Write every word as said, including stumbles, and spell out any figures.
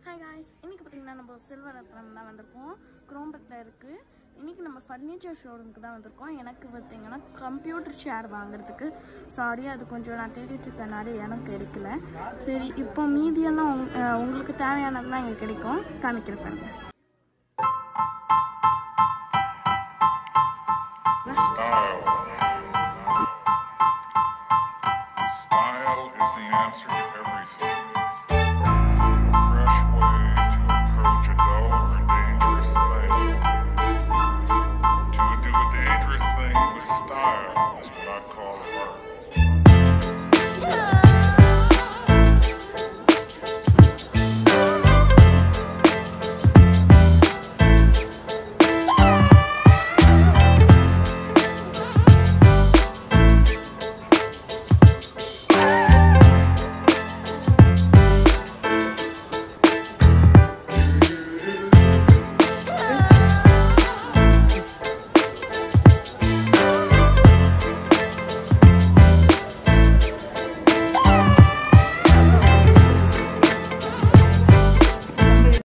Hi guys, இன்னைக்கு பாத்தீங்கன்னா நம்ம selvarathnam தான் வந்திருக்கோம். குரோம்பட்ல இருக்கு. இன்னைக்கு நம்ம ஃபர்னிச்சர் ஷோரூம்க்கு தான் வந்திருக்கோம். எனக்கு பாத்தீங்கன்னா கம்ப்யூட்டர் சேர் வாங்குறதுக்கு சாரி அது கொஞ்சம் நான் தேடிட்டு இருக்கனால எனக்கு கிடைக்கல. சரி இப்போ மீதியெல்லாம் உங்களுக்கு தேவையானதெல்லாம் இங்க கிடைக்கும். காமிக்கிறேன் பாருங்க. Style. Style is the answer to everything.